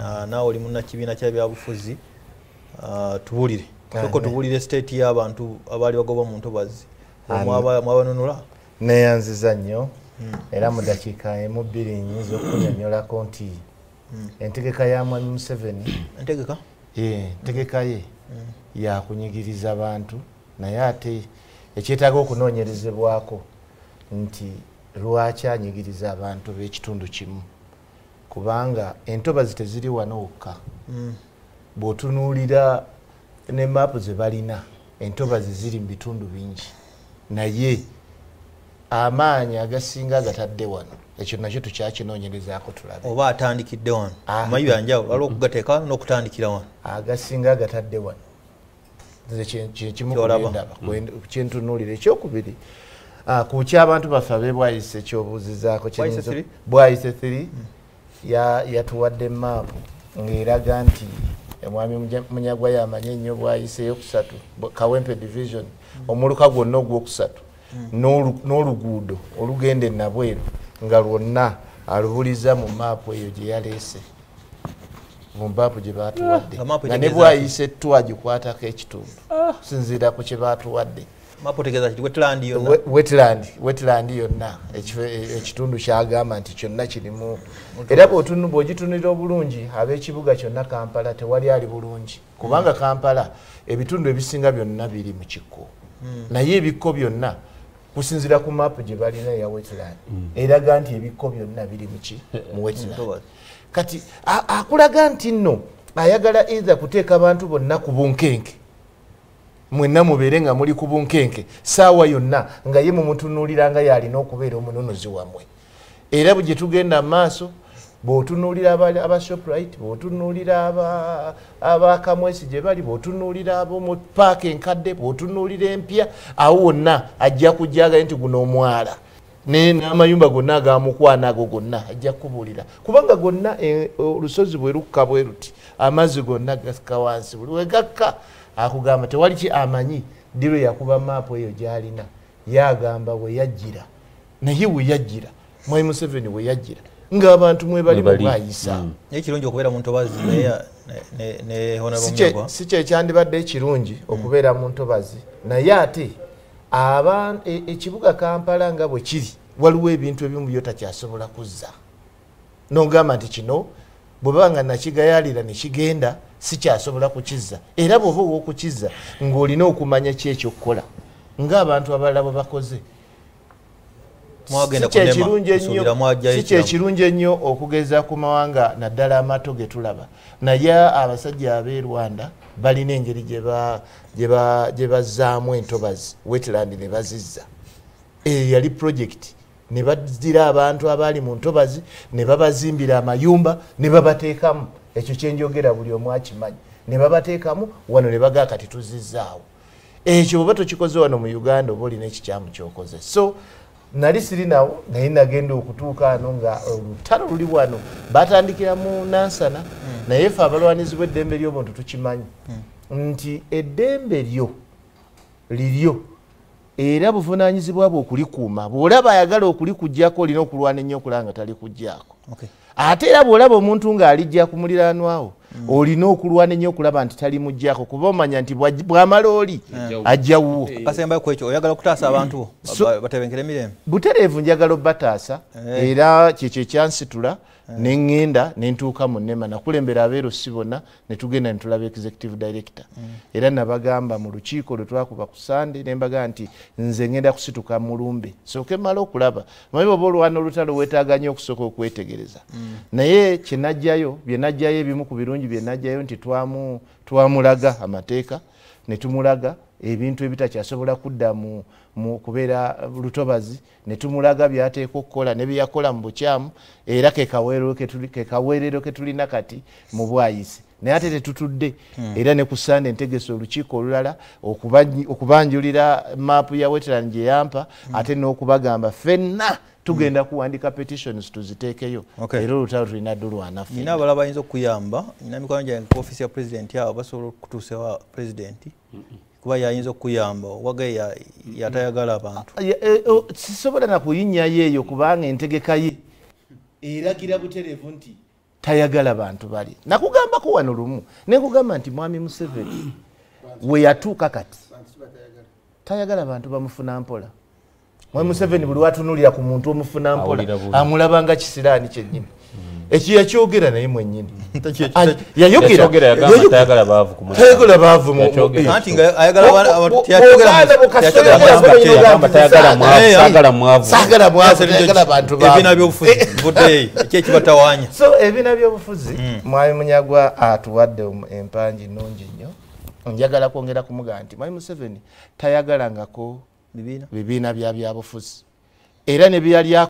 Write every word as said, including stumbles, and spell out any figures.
naawe oli munnakibiina kya byabufuzi tubulire soko tubulire state y'abantu abaali bagoba mu ntobazi mwabanunula neyanziza nnyo era mu dakiika emu bbiri nyinza okunyonyolako nti entegeka ya mwami Museveni entegeka entegeka ye yakunyigiriza abantu naye ate ekyetaaga okunoonyerezebwako nti lwaki anyigiriza abantu b'ekitundu kimu kubanga entobazi teziri wano wokka bw'otunuulira ne maapu ze balina entobazi ziri mu bitundu bingi naye amaanyi agasinga agatadde wano ekyo nakyo tukyakinoonyerezaako tulabe oba atandikidde wano amanyi byanjawulo waliwo okugateeka n'okutandikira wano agasinga agatadde wano nze kimu kulendaba kyentunuulira ekyokubiri ku ky'abantu baffe abe Bwayise ekyobuuzizaako Bwayise three yatuwadde maapu ng'eraga nti omwami Munyagwa yamanye ennyo Bwayise eyokusatu Kawempe division omuluka gwonna ogwokusatu n'oluguudo olugenda e Nabweru nga lwonna alubuliza mu maapu eyo gye yaleese mu maapu gye baatuwadde nga ne Bwayise twagikwatako ekitundu kusinziira ku kye baatuwadde wetland yonna ekitundu kyagamba nti kyonna kirimu era bw'ogitunira obulungi ab'ekibuga kyonna Kampala tewali ali bulungi kubanga Kampala ebitundu ebisinga byonna biri mu kikko naye ebikko byonna kusinzira ku maapu gye balina eya wetland eraga nti ebikko byonna biri muki mu wetland kati akulaga nti nno ayagala either kuteeka abantu bonna ku bunkenke mwenna mubeere nga muli ku bunkenke saawa yonna nga ye mumutunuulira nga yalina okubeera omunonozi wammwe era bwe gye tugenda mu maaso bw'otunuulira aba Shoprite bw'otunuulira aba Kamwesi gye bali bw'otunuulira ab'omu paaka enkadde bw'otunuulira empya awo wonna ajja kujjaga nti guno omwala n'amayumba gonna agamukwana ago gonna ajja kubuulira kubanga gonna olusozi bwe lukka bwe ruti amazzi gonna gasika wansi buli we gakka akugamba tewali ki amanyi diro yakuba maapu eyo gy'alina yagamba we yajjira naye we yajjira mwami Museveni we yajjira ng'abantu mwe bali Bwayisa ekirungi okubeera mu ntobazi ne Honorable si kye kyandibadde ekirungi okubeera mu ntobazi naye ate ekibuga Kampala nga bwe kiri waliwo ebintu ebimu byotakyasobola kuzza n'ogamba nti kino bw'oba nga nakigayaalira ne kigenda si kyasobola kukizza era bw'oba ow'okukizza ng'olina okumanya ki ekyokukola ng'abantu abalala bwe bakoze si kyekirungi ennyo okugeza ku mawanga naddala amato ge tulaba naye abasajja ab'e Rwanda balina engeri gye bazzaamu entobazi wetland ne bazizza eyo yali project ne bazzira abantu abaali mu ntobazi ne babazimbira amayumba ne babateekamu ekyo kyenjogera buli omu akimanyi ne babateekamu wano ne bagaa kati tuzizzaawo ekyo oba tokikoze wano mu Uganda oba olina ekikyamu kyokoze so nali sirinawo naye nagenda okutuuka ano nga olutalo luli wano batandikira mu Nansana naye ffe abalwanizi b'eddembe ly'obuntu tukimanyi nti eddembe lyo liryo era buvunaanyizibwa bwe okulikuuma bw'olaba ayagala okulikuggyako olina okulwana ennyo okulaba nga talikuggyako ate era bw'olaba omuntu ng'alijja ku muliraanwawo olina okulwana ennyo okulaba nti talimuggyako kuba omanya nti bw'amala oli ajja wuwo akasembayo ku ekyo oyagala okutaasa abantu bo batebenkera emirembe butereevu njagala obbataasa era kyekyo ekyansitula ne ŋŋenda ne ntuuka mu Nnema nakulembera abeerosi bonna ne tugenda ne tulaba executive director era nabagamba mu lukiiko lwe twakuba ku Sande ne mbaga nti nze ŋŋenda kusituka mu Lumbe sooke mmala okulaba manyi oba olwana olutalo weetaaga nnyo okusooka okwetegereza naye kye najjayo bye najjayo ebimu ku birungi bye najjayo nti twamulaga amateeka ne tumulaga ebintu ebitakyasobola kudda mu mu kubeera lutobazi ne tumulaga byateeka okukola ne byeyakola mu bukyamu era ke kaweerero ke tulina kati mu Bwayise naye ate tetutudde era ne ku Sande ntegesa olukiiko olulala okubanjulira maapu ya wetland gye yampa ate n'okubagamba ffenna tugenda kuwandika petitions tuziteekeyo era olutalo tulina ddulwanaffe nina abalala bayinza okuyamba nina mikono gyange ku ofisi ya president awo basobola okutuusewa president kuba yayinza okuyamba wage yatayagala abantu sisobola na kuyinnyayo eyo kubanga entegeka ye eragira butereevu nti tayagala bantu bali nakugambako wano lumu nekugamba nti mwami Museveni we yatuuka kati tayagala bantu bamufuna mpola. Mwami Museveni buli watunulira ku muntu omufuna mpola amulaba nga kisiraani kyennyini ekyo yakyogera naye mwennyini yayogera tayagala baavu ku tayagala baavu mu anti nga ayagala tayagala mwavu sagala mwavu tayagala bantu baavu ebina by'obufuzi budde ekyo kibatawanya. So ebina by'obufuzi Mwami Munyagwa atuwadde empanji nnungi nnyo. Njagala kwongera kumuga nti Mwami Museveni tayagalangako bibiina bya byabufuzi era ne byali